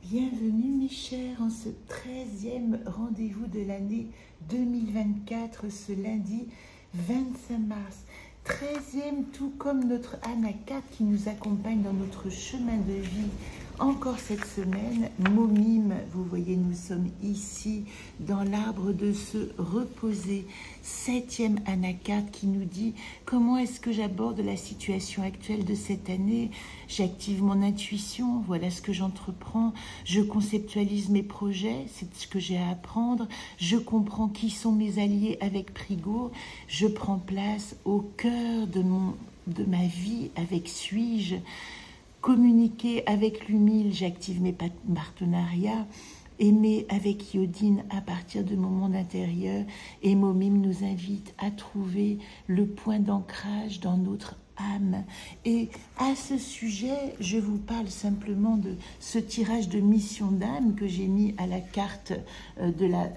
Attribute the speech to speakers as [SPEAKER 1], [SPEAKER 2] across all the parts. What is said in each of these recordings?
[SPEAKER 1] Bienvenue mes chers en ce 13e rendez-vous de l'année 2024, ce lundi 25 mars. 13e, tout comme notre anakat qui nous accompagne dans notre chemin de vie encore cette semaine. Momim, vous voyez, nous sommes ici dans l'arbre de se reposer. 7e anakat qui nous dit comment est-ce que j'aborde la situation actuelle de cette année. J'active mon intuition, voilà ce que j'entreprends. Je conceptualise mes projets, c'est ce que j'ai à apprendre. Je comprends qui sont mes alliés avec Prigo. Je prends place au cœur de ma vie avec Suis-je. Communiquer avec l'humile, j'active mes partenariats. Aimer avec Yodine à partir de mon monde intérieur. Et Momim nous invite à trouver le point d'ancrage dans notre âme. Et à ce sujet, je vous parle simplement de ce tirage de mission d'âme que j'ai mis à la carte de la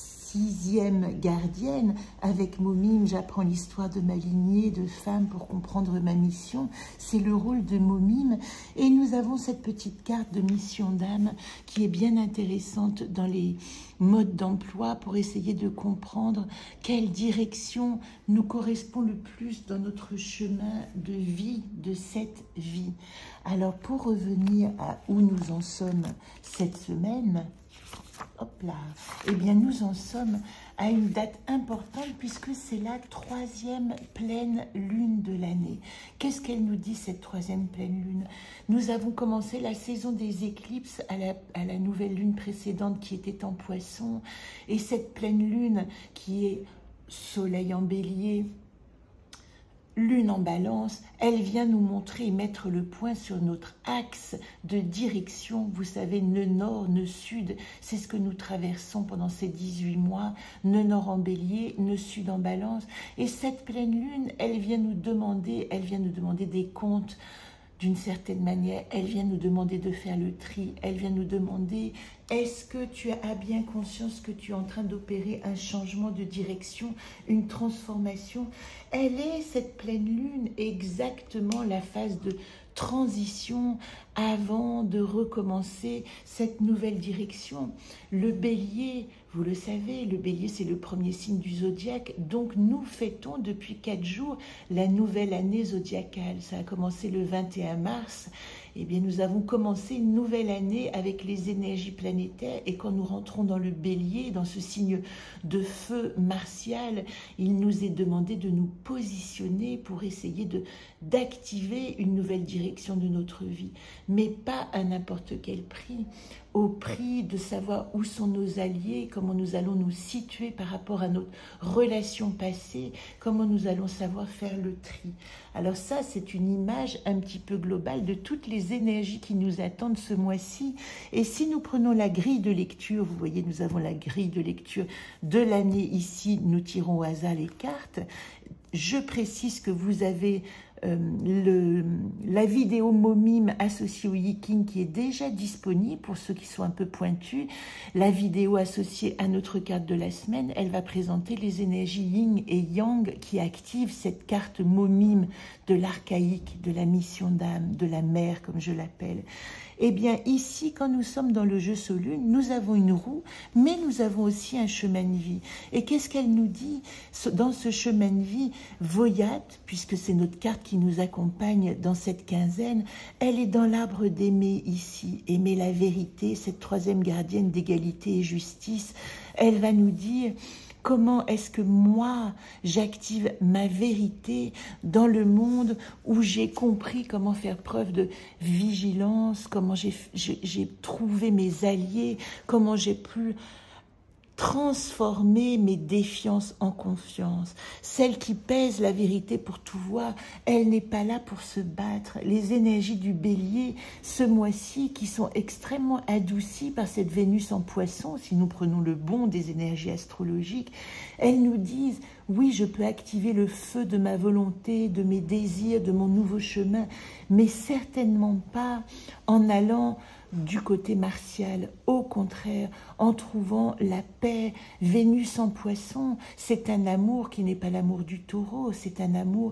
[SPEAKER 1] 6e gardienne. Avec Momim, j'apprends l'histoire de ma lignée de femme pour comprendre ma mission. C'est le rôle de Momim. Et nous avons cette petite carte de mission d'âme qui est bien intéressante dans les modes d'emploi pour essayer de comprendre quelle direction nous correspond le plus dans notre chemin de vie, de cette vie. Alors, pour revenir à où nous en sommes cette semaine, hop là, eh bien nous en sommes à une date importante puisque c'est la 3e pleine lune de l'année. Qu'est-ce qu'elle nous dit cette 3e pleine lune? Nous avons commencé la saison des éclipses à la nouvelle lune précédente qui était en Poisson, et cette pleine lune qui est soleil en bélier, lune en balance, elle vient nous montrer et mettre le point sur notre axe de direction. Vous savez, nœud nord, nœud sud, c'est ce que nous traversons pendant ces 18 mois. Nœud nord en bélier, nœud sud en balance. Et cette pleine lune, elle vient nous demander des comptes. D'une certaine manière, elle vient nous demander de faire le tri. Elle vient nous demander, est-ce que tu as bien conscience que tu es en train d'opérer un changement de direction, une transformation? Elle est, cette pleine lune, exactement la phase de transition avant de recommencer cette nouvelle direction. Le bélier, vous le savez, le bélier c'est le premier signe du zodiaque, donc nous fêtons depuis 4 jours la nouvelle année zodiacale. Ça a commencé le 21 mars. Eh bien, nous avons commencé une nouvelle année avec les énergies planétaires, et quand nous rentrons dans le bélier, dans ce signe de feu martial, il nous est demandé de nous positionner pour essayer d'activer une nouvelle direction de notre vie, mais pas à n'importe quel prix, au prix de savoir où sont nos alliés, comment nous allons nous situer par rapport à notre relation passée, comment nous allons savoir faire le tri. Alors ça, c'est une image un petit peu globale de toutes les énergies qui nous attendent ce mois-ci. Et si nous prenons la grille de lecture, vous voyez, nous avons la grille de lecture de l'année ici, nous tirons au hasard les cartes. Je précise que vous avez la vidéo Momim associée au Yiking qui est déjà disponible pour ceux qui sont un peu pointus. La vidéo associée à notre carte de la semaine, elle va présenter les énergies Yin et Yang qui activent cette carte Momim de l'archaïque, de la mission d'âme, de la mère comme je l'appelle. Eh bien ici, quand nous sommes dans le jeu Solune, nous avons une roue, mais nous avons aussi un chemin de vie. Et qu'est-ce qu'elle nous dit dans ce chemin de vie? Voyat, puisque c'est notre carte qui nous accompagne dans cette quinzaine, elle est dans l'arbre d'aimer ici, aimer la vérité, cette 3e gardienne d'égalité et justice. Elle va nous dire comment est-ce que moi, j'active ma vérité dans le monde où j'ai compris comment faire preuve de vigilance, comment j'ai trouvé mes alliés, comment j'ai pu transformer mes défiances en confiance. Celle qui pèse la vérité pour tout voir, elle n'est pas là pour se battre. Les énergies du bélier, ce mois-ci, qui sont extrêmement adoucies par cette Vénus en Poisson, si nous prenons le bon des énergies astrologiques, elles nous disent, oui, je peux activer le feu de ma volonté, de mes désirs, de mon nouveau chemin, mais certainement pas en allant du côté martial. Au contraire, en trouvant la paix. Vénus en Poisson, c'est un amour qui n'est pas l'amour du taureau, c'est un amour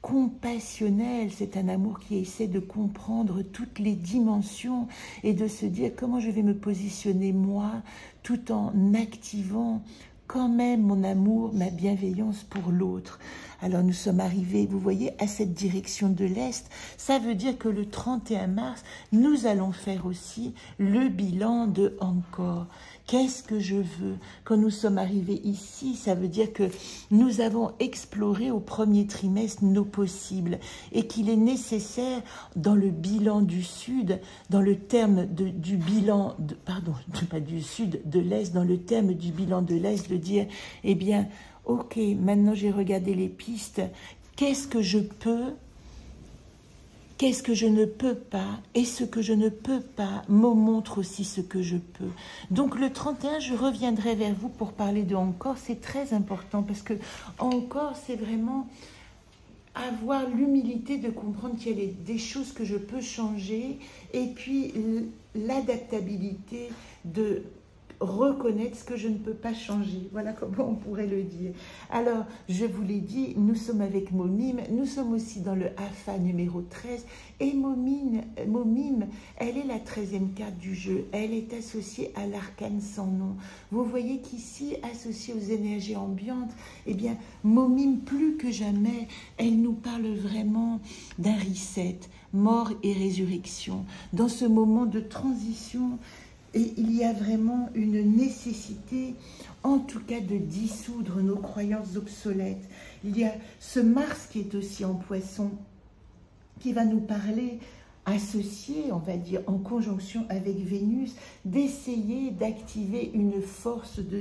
[SPEAKER 1] compassionnel, c'est un amour qui essaie de comprendre toutes les dimensions et de se dire comment je vais me positionner moi, tout en activant quand même mon amour, ma bienveillance pour l'autre. Alors nous sommes arrivés, vous voyez, à cette direction de l'Est. Ça veut dire que le 31 mars, nous allons faire aussi le bilan de Angkor. Qu'est-ce que je veux? Quand nous sommes arrivés ici, ça veut dire que nous avons exploré au premier trimestre nos possibles et qu'il est nécessaire dans le bilan du Sud, dans le terme du bilan, pardon, pas du Sud, de l'Est, dans le terme du bilan de l'Est, de dire, eh bien, ok, maintenant j'ai regardé les pistes, qu'est-ce que je peux, qu'est-ce que je ne peux pas, et ce que je ne peux pas me montre aussi ce que je peux. Donc le 31, je reviendrai vers vous pour parler de Angkor, c'est très important, parce que Angkor, c'est vraiment avoir l'humilité de comprendre qu'il y a des choses que je peux changer, et puis l'adaptabilité de reconnaître ce que je ne peux pas changer. Voilà comment on pourrait le dire. Alors, je vous l'ai dit, nous sommes avec Momim, nous sommes aussi dans le AFA numéro 13, et Momim, elle est la 13e carte du jeu, elle est associée à l'arcane sans nom. Vous voyez qu'ici, associée aux énergies ambiantes, eh bien, Momim, plus que jamais, elle nous parle vraiment d'un reset, mort et résurrection, dans ce moment de transition. Et il y a vraiment une nécessité, en tout cas, de dissoudre nos croyances obsolètes. Il y a ce Mars qui est aussi en Poisson, qui va nous parler, associé, on va dire, en conjonction avec Vénus, d'essayer d'activer une force de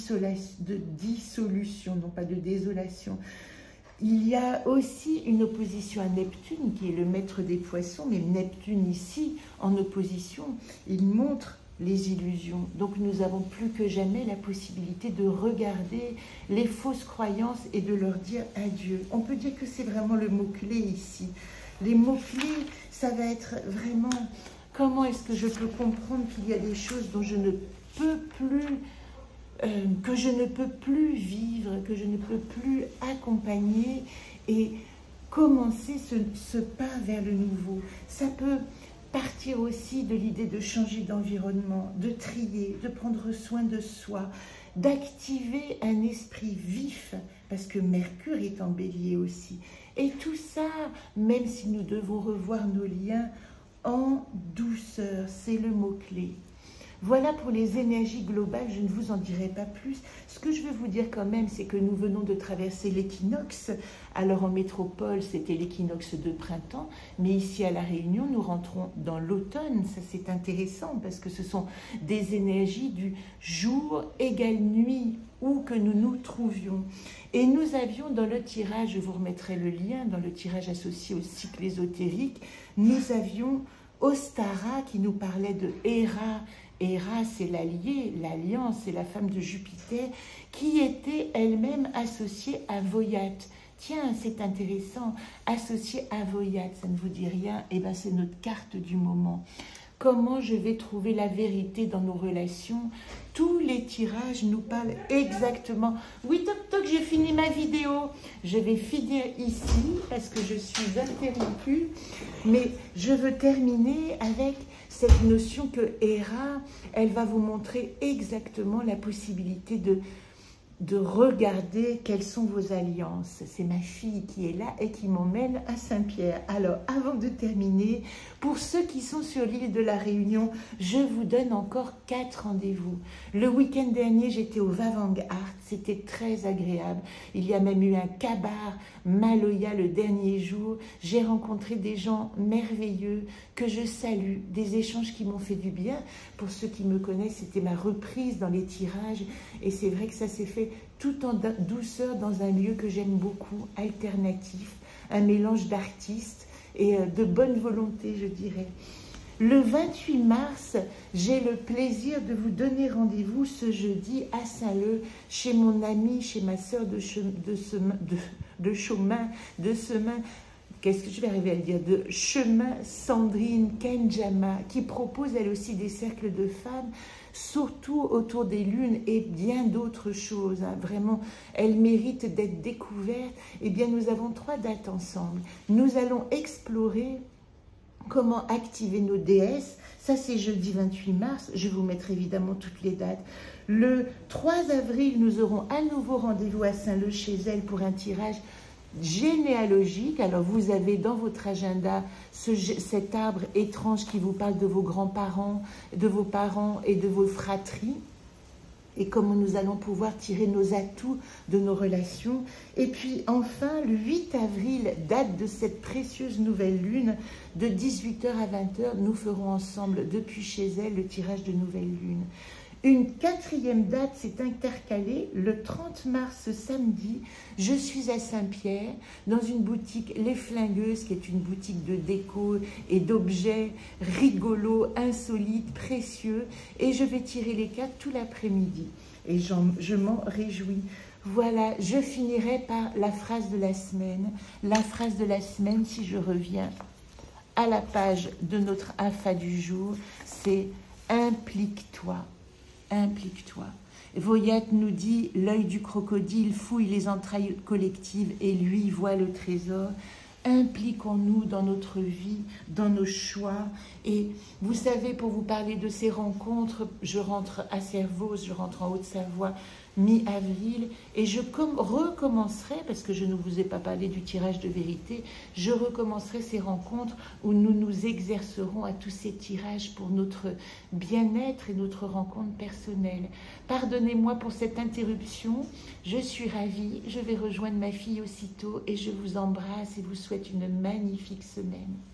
[SPEAKER 1] dissolution, non pas de désolation. Il y a aussi une opposition à Neptune, qui est le maître des poissons, mais Neptune ici, en opposition, il montre les illusions. Donc nous avons plus que jamais la possibilité de regarder les fausses croyances et de leur dire adieu. On peut dire que c'est vraiment le mot-clé ici. Les mots-clés, ça va être vraiment comment est-ce que je peux comprendre qu'il y a des choses dont je ne peux plus, que je ne peux plus vivre, que je ne peux plus accompagner et commencer ce pas vers le nouveau. Ça peut partir aussi de l'idée de changer d'environnement, de trier, de prendre soin de soi, d'activer un esprit vif, parce que Mercure est en Bélier aussi. Et tout ça, même si nous devons revoir nos liens en douceur, c'est le mot-clé. Voilà pour les énergies globales, je ne vous en dirai pas plus. Ce que je veux vous dire quand même, c'est que nous venons de traverser l'équinoxe. Alors en métropole, c'était l'équinoxe de printemps, mais ici à La Réunion, nous rentrons dans l'automne. Ça, c'est intéressant parce que ce sont des énergies du jour égale nuit, où que nous nous trouvions. Et nous avions dans le tirage, je vous remettrai le lien, dans le tirage associé au cycle ésotérique, nous avions Ostara qui nous parlait de Héra. Héra, c'est l'allié, l'alliance, c'est la femme de Jupiter, qui était elle-même associée à Voyat. Tiens, c'est intéressant, associée à Voyat, ça ne vous dit rien? Eh bien, c'est notre carte du moment. Comment je vais trouver la vérité dans nos relations? Tous les tirages nous parlent exactement. Oui, toc toc, j'ai fini ma vidéo. Je vais finir ici parce que je suis interrompue. Mais je veux terminer avec cette notion que Héra, elle va vous montrer exactement la possibilité de regarder quelles sont vos alliances. C'est ma fille qui est là et qui m'emmène à Saint-Pierre. Alors, avant de terminer, pour ceux qui sont sur l'île de la Réunion, je vous donne encore 4 rendez-vous. Le week-end dernier, j'étais au Vavang Art. C'était très agréable. Il y a même eu un kabar Maloya le dernier jour. J'ai rencontré des gens merveilleux que je salue, des échanges qui m'ont fait du bien. Pour ceux qui me connaissent, c'était ma reprise dans les tirages et c'est vrai que ça s'est fait tout en douceur dans un lieu que j'aime beaucoup, alternatif, un mélange d'artistes et de bonne volonté, je dirais. Le 28 mars, j'ai le plaisir de vous donner rendez-vous ce jeudi à Saint-Leu, chez mon amie, chez ma sœur de chemin, qu'est-ce que je vais arriver à le dire, de Chemin Sandrine Kenjama, qui propose elle aussi des cercles de femmes, surtout autour des lunes et bien d'autres choses. Hein. Vraiment, elle mérite d'être découverte. Eh bien, nous avons 3 dates ensemble. Nous allons explorer comment activer nos déesses. Ça, c'est jeudi 28 mars. Je vous mettrai évidemment toutes les dates. Le 3 avril, nous aurons à nouveau rendez-vous à Saint-Leu chez elle pour un tirage généalogique. Alors, vous avez dans votre agenda cet arbre étrange qui vous parle de vos grands-parents, de vos parents et de vos fratries. Et comment nous allons pouvoir tirer nos atouts de nos relations. Et puis enfin, le 8 avril, date de cette précieuse nouvelle lune, de 18 h à 20 h, nous ferons ensemble, depuis chez elle, le tirage de nouvelle lune. Une 4e date s'est intercalée, le 30 mars samedi, je suis à Saint-Pierre, dans une boutique Les Flingueuses, qui est une boutique de déco et d'objets rigolos, insolites, précieux, et je vais tirer les cartes tout l'après-midi, et je m'en réjouis. Voilà, je finirai par la phrase de la semaine. La phrase de la semaine, si je reviens à la page de notre AFA du jour, c'est « Implique-toi ». Implique-toi. Voyette nous dit, l'œil du crocodile fouille les entrailles collectives et lui voit le trésor. Impliquons-nous dans notre vie, dans nos choix. Et vous savez, pour vous parler de ces rencontres, je rentre à Servoz, je rentre en Haute-Savoie, mi-avril, et je recommencerai, parce que je ne vous ai pas parlé du tirage de vérité, je recommencerai ces rencontres où nous nous exercerons à tous ces tirages pour notre bien-être et notre rencontre personnelle. Pardonnez-moi pour cette interruption, je suis ravie, je vais rejoindre ma fille aussitôt et je vous embrasse et vous souhaite une magnifique semaine.